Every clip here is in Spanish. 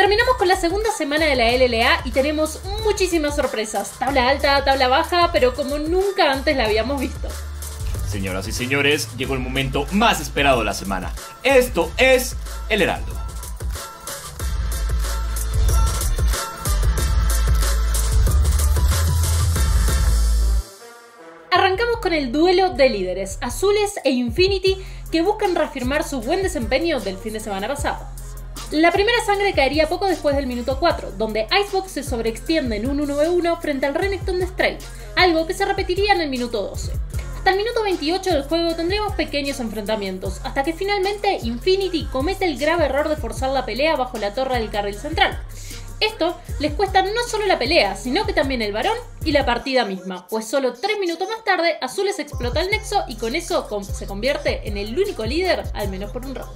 Terminamos con la segunda semana de la LLA y tenemos muchísimas sorpresas. Tabla alta, tabla baja, pero como nunca antes la habíamos visto. Señoras y señores, llegó el momento más esperado de la semana. Esto es El Heraldo. Arrancamos con el duelo de líderes, Azules e Infinity, que buscan reafirmar su buen desempeño del fin de semana pasado. La primera sangre caería poco después del minuto 4, donde Icebox se sobreextiende en un 1v1 frente al Renekton de Stray, algo que se repetiría en el minuto 12. Hasta el minuto 28 del juego tendremos pequeños enfrentamientos, hasta que finalmente Infinity comete el grave error de forzar la pelea bajo la torre del carril central. Esto les cuesta no solo la pelea, sino que también el varón y la partida misma, pues solo 3 minutos más tarde Azules explota el nexo y con eso se convierte en el único líder, al menos por un rato.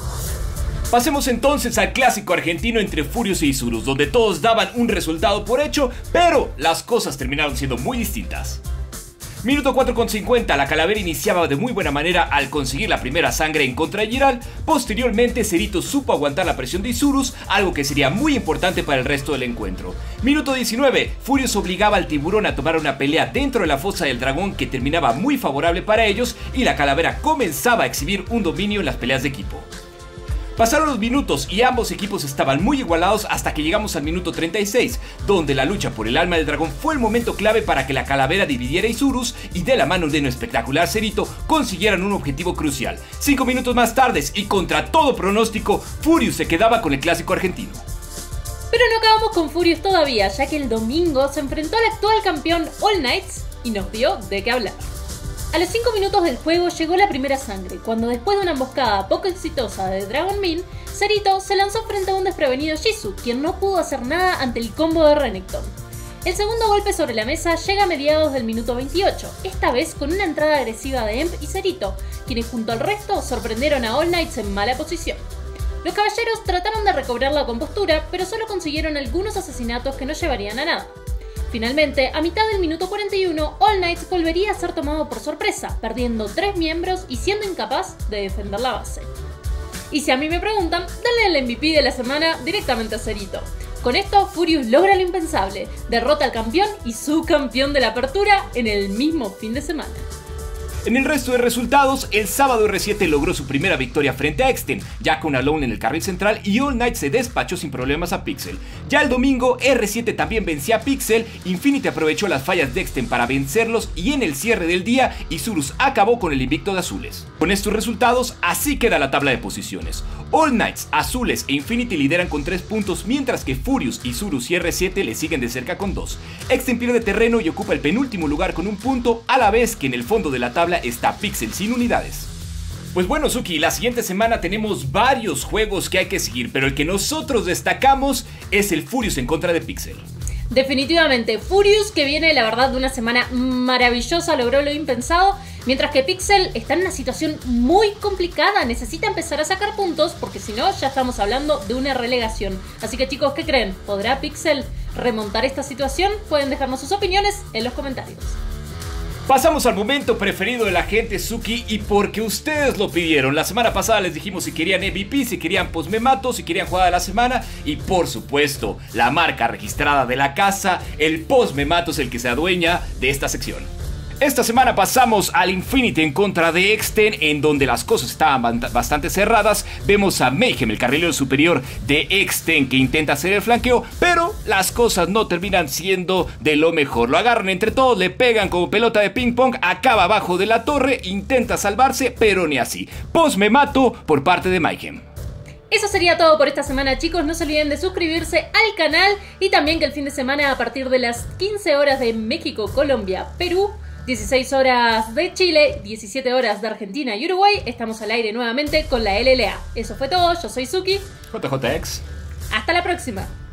Pasemos entonces al clásico argentino entre Furious y Isurus, donde todos daban un resultado por hecho, pero las cosas terminaron siendo muy distintas. Minuto 4:50, la calavera iniciaba de muy buena manera al conseguir la primera sangre en contra de Giral. Posteriormente, Cerito supo aguantar la presión de Isurus, algo que sería muy importante para el resto del encuentro. Minuto 19, Furious obligaba al tiburón a tomar una pelea dentro de la fosa del dragón que terminaba muy favorable para ellos y la calavera comenzaba a exhibir un dominio en las peleas de equipo. Pasaron los minutos y ambos equipos estaban muy igualados hasta que llegamos al minuto 36, donde la lucha por el alma del dragón fue el momento clave para que la calavera dividiera a Isurus y de la mano de un espectacular Cerito consiguieran un objetivo crucial. 5 minutos más tarde y contra todo pronóstico, Furious se quedaba con el clásico argentino. Pero no acabamos con Furious todavía, ya que el domingo se enfrentó al actual campeón All Knights y nos dio de qué hablar. A los 5 minutos del juego llegó la primera sangre, cuando después de una emboscada poco exitosa de Dragon Min, Cerito se lanzó frente a un desprevenido Jisoo, quien no pudo hacer nada ante el combo de Renekton. El segundo golpe sobre la mesa llega a mediados del minuto 28, esta vez con una entrada agresiva de Emp y Cerito, quienes junto al resto sorprendieron a All Knights en mala posición. Los caballeros trataron de recobrar la compostura, pero solo consiguieron algunos asesinatos que no llevarían a nada. Finalmente, a mitad del minuto 41, All Knights volvería a ser tomado por sorpresa, perdiendo 3 miembros y siendo incapaz de defender la base. Y si a mí me preguntan, denle el MVP de la semana directamente a Cerito. Con esto, Furious logra lo impensable, derrota al campeón y subcampeón de la apertura en el mismo fin de semana. En el resto de resultados, el sábado R7 logró su primera victoria frente a Exten, ya con Alone en el carril central y All Knight se despachó sin problemas a Pixel. Ya el domingo, R7 también vencía a Pixel, Infinity aprovechó las fallas de Exten para vencerlos y en el cierre del día, Isurus acabó con el invicto de Azules. Con estos resultados, así queda la tabla de posiciones. All Knights, Azules e Infinity lideran con 3 puntos, mientras que Furious, Isurus y R7 le siguen de cerca con 2. Exten pierde terreno y ocupa el penúltimo lugar con 1 punto, a la vez que en el fondo de la tabla está Pixel sin unidades. Pues bueno, Suki, la siguiente semana tenemos varios juegos que hay que seguir, pero el que nosotros destacamos es el Furious en contra de Pixel. Definitivamente, Furious, que viene la verdad de una semana maravillosa, logró lo impensado, mientras que Pixel está en una situación muy complicada, necesita empezar a sacar puntos porque si no ya estamos hablando de una relegación. Así que chicos, ¿qué creen? ¿Podrá Pixel remontar esta situación? Pueden dejarnos sus opiniones en los comentarios. Pasamos al momento preferido de la gente, Suki, y porque ustedes lo pidieron. La semana pasada les dijimos si querían MVP, si querían Postmemato, si querían jugada de la semana y por supuesto, la marca registrada de la casa, el Postmemato es el que se adueña de esta sección. Esta semana pasamos al Infinity en contra de Exten, en donde las cosas estaban bastante cerradas. Vemos a Mayhem, el carrilero superior de Exten, que intenta hacer el flanqueo, pero las cosas no terminan siendo de lo mejor. Lo agarran entre todos, le pegan como pelota de ping pong, acaba abajo de la torre, intenta salvarse, pero ni así. Postmemato por parte de Mayhem. Eso sería todo por esta semana, chicos. No se olviden de suscribirse al canal y también que el fin de semana a partir de las 15 horas de México, Colombia, Perú, 16 horas de Chile, 17 horas de Argentina y Uruguay, estamos al aire nuevamente con la LLA. Eso fue todo, yo soy Suki. JJX. Hasta la próxima.